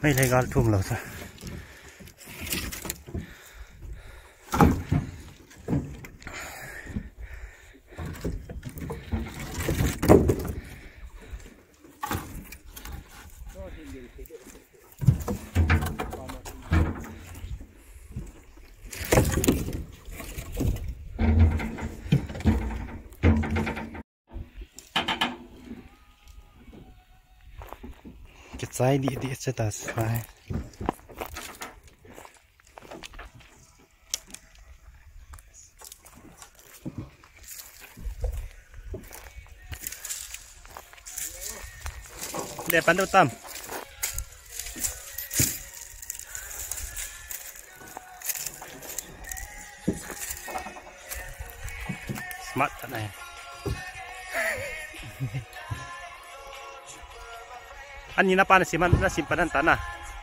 ไม่legal thum lo sa Saya di atas, depan tu tam. Smart tak nak? Ani na simpanan tanah.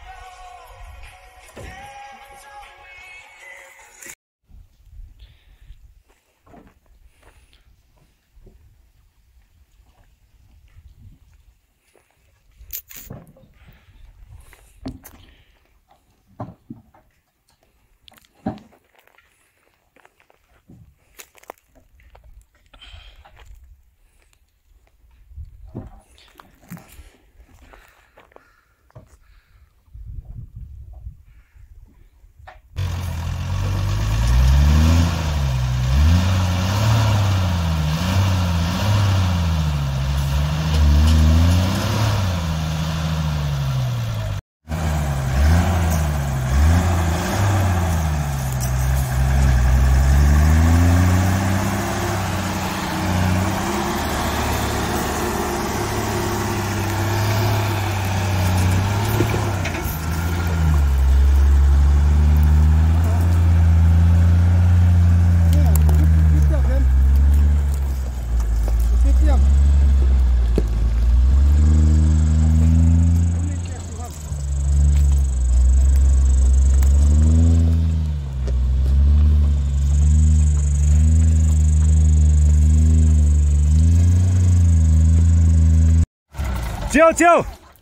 Jauh.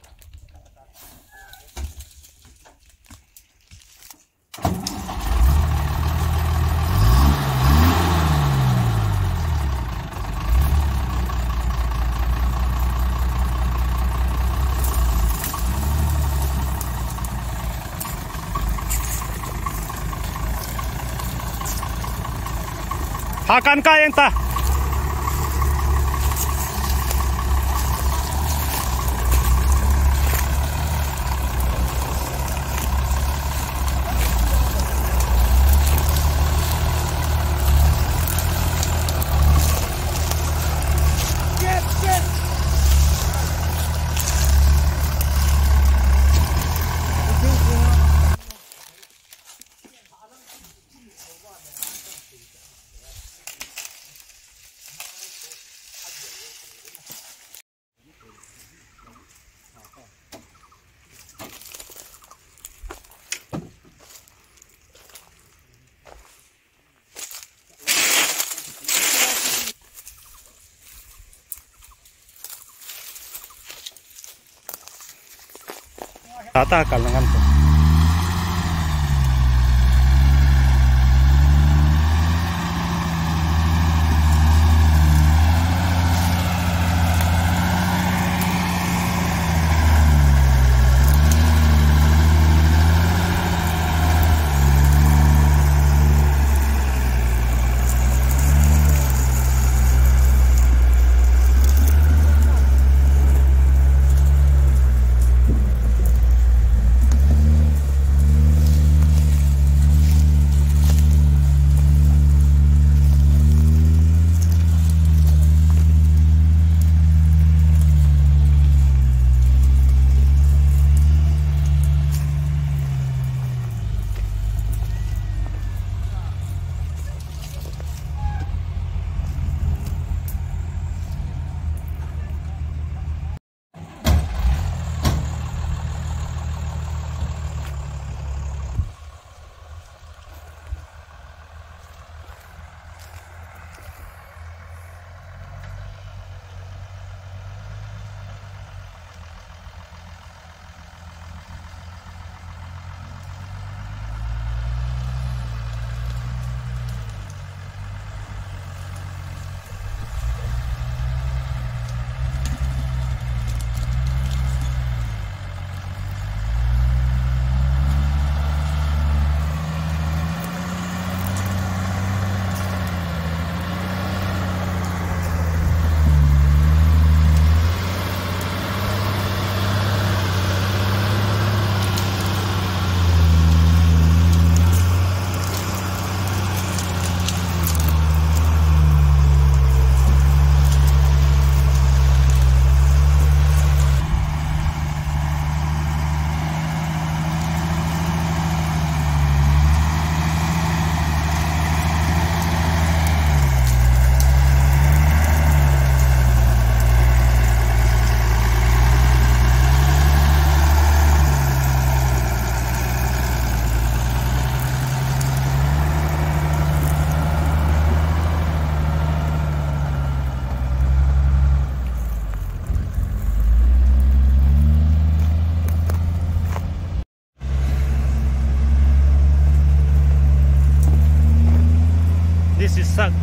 Hakan ka yang ta. Tata kalangan tu.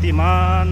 shaktiman.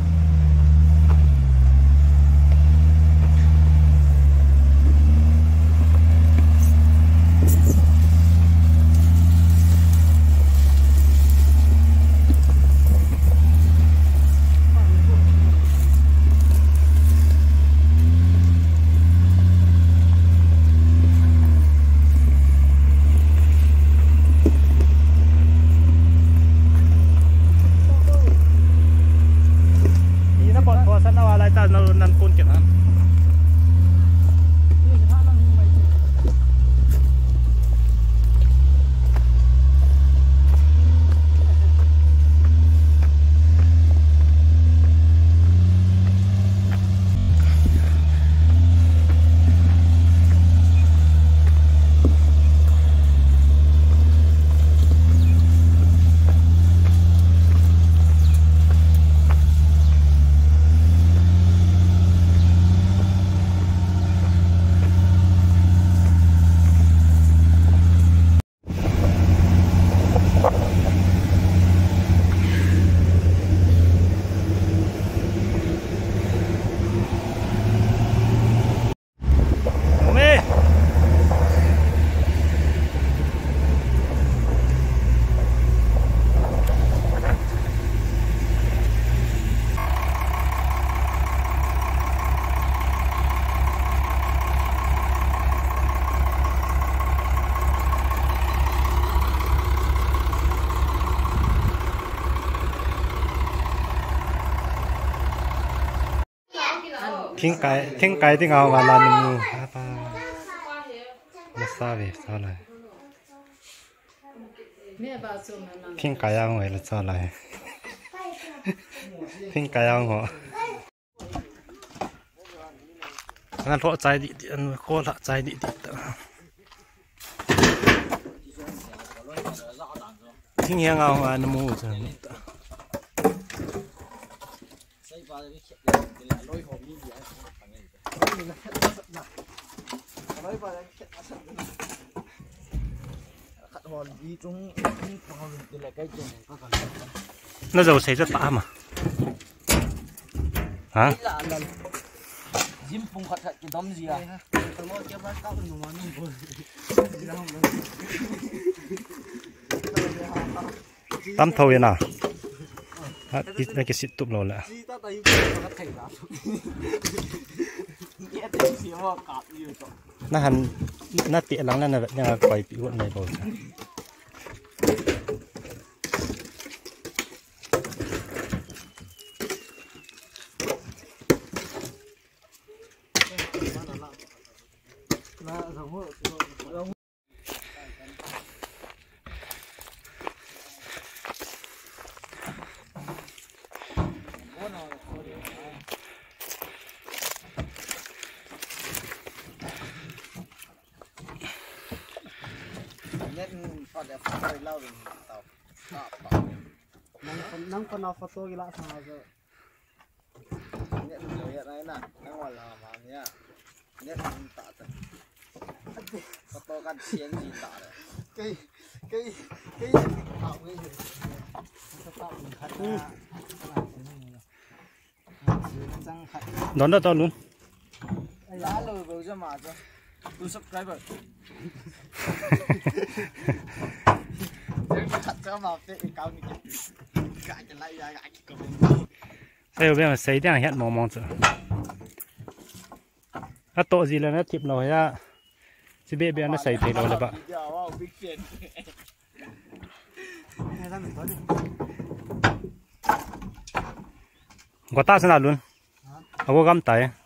Thiên cái tiếng ngào và là nụ apa nó sao vậy sao lại thiên cái ao ngoài là sao lại thiên cái ao ngọ anh họ trái đi anh khó là trái đi thiên nghe ngào mà nó mua rồi nó dầu xấy rất tả mà hả tắm thầu vậy nào ít mấy cái xịt tụm rồi lại nó hành nó tiện lắm nên là vậy nhưng quay bị quận này rồi nang panaw photo gila sama aja. Net lihat aja nak, nang wala mamanya. Net minta tu. Foto kan siang minta le. Cái tạo cái gì? Tạo mình khát. đón đó to luôn. Lá lồi vào cho mà cho. Tu subscriber. Đây bây giờ sấy đang hiện mỏng mỏng rồi. Nó tổ gì là nó chìm nổi ra. Chỉ biết nó sấy thế rồi là bạn. Có ta sẽ nào luôn. Có găm tay.